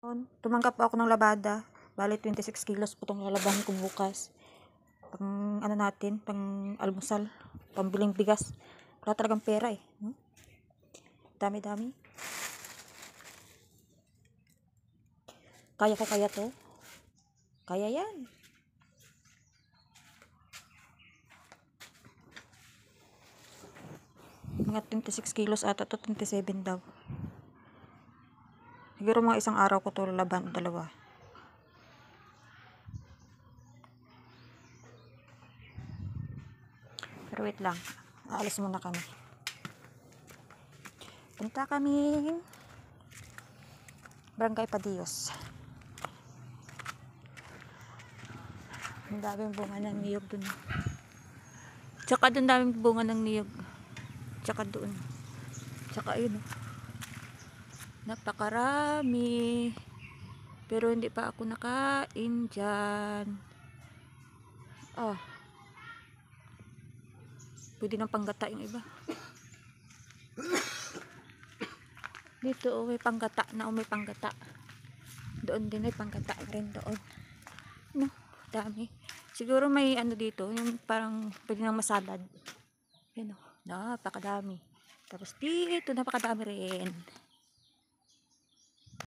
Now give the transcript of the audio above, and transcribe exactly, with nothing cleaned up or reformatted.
Tumanggap ako ng labada. Bali twenty-six kilos po itong lalabahan ko bukas. Pang ano natin, pang almusal, pambiling bigas. Wala talagang pera eh. Hmm? Dami-dami. Kaya ko kaya to? Kaya yan. Mga twenty-six kilos ata to, twenty-seven daw. Siguro mga isang araw ko to lalaban, dalawa. Pero wait lang, aalis muna kami. Punta kami Barangay Padillos. Ang daming bunga ng niyog dun. Tsaka dun daming bunga ng niyog. Tsaka doon. Tsaka ayun. Napakarami. Pero hindi pa ako nakain dyan. Oh. Pwede nang panggata yung iba. Dito oh, may panggata na, oh, may panggata. Doon din may panggata rin doon. No, dami. Siguro may ano dito, yung parang pwede nang masalad. Yun oh, napakadami. Tapos dito napakadami rin.